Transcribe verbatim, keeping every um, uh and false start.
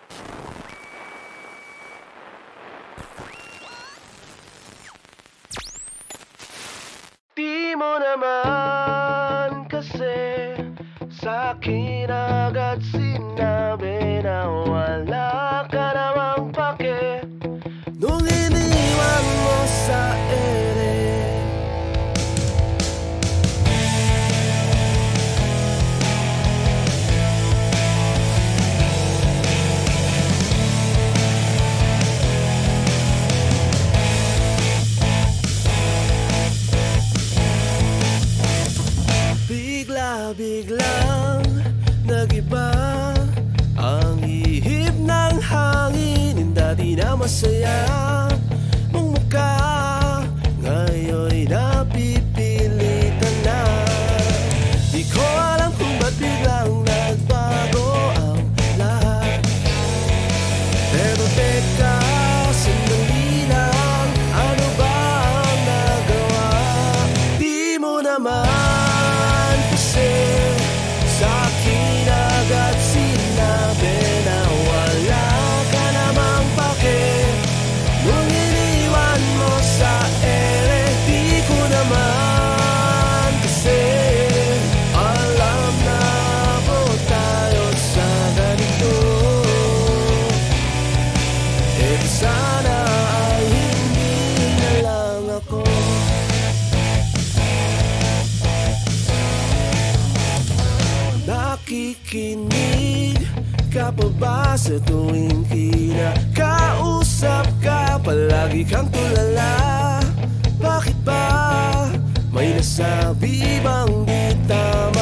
Di mo naman kasi sa'kin agad sinabi na wala ka namang pake nung iniwan mo sa ere. Biglang nag-iba ang ihip ng hangin. Dati na masaya mong mukha, ngayon'y napipilitan na. Di ko alam kung ba't biglang nagbago ang lahat. Pero teka, sandali lang, ano ba ang nagawa? Di mo naman sa'kin agad sinabi na wala ka namang pake nung iniwan mo sa ere. Di ko naman kasi alam na abot tayo sa ganito. Eh sana ay hindi na lang ako. Nakikinig ka pa ba sa tuwing kinakausap ka? Palagi kang tulala. Bakit ba? May nasabi bang di tama?